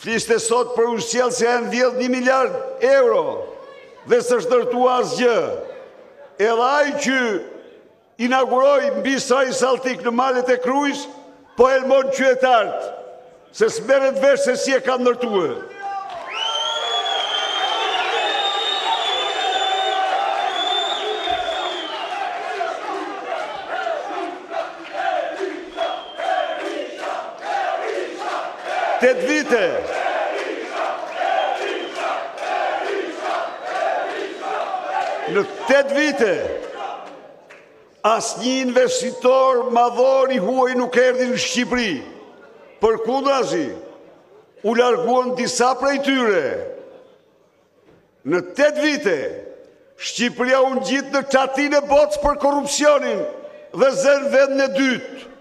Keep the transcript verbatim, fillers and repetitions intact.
Fliste sot për ushqell se janë vjedh një miliard euro dhe së shtërtua asgjë. Edhe ai që inauguroi mbi saj saltik në malet e Krujës, po elmon qytetarët, se s'merret vesh se si e ka ndërtuar. Tet vite. Në tet vite, asnjë investitor madhor i huaj nuk erdhi në Shqipëri. Përkundrazi, u larguan disa prej tyre. Në tet vite, Shqipëria u ngjit në çatinë e botës për korrupsionin dhe zën vendin e dytë.